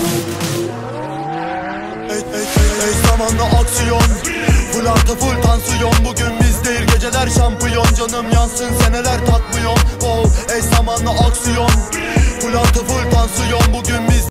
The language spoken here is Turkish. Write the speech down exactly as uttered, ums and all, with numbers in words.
Ey, ey, ey, ey zamanla aksiyon, full artı full tansiyon. Bugün biz değil geceler şampiyon. Canım yansın seneler tatmıyorum. Oh, ey zamanla aksiyon, full artı full tansiyon. Bugün biz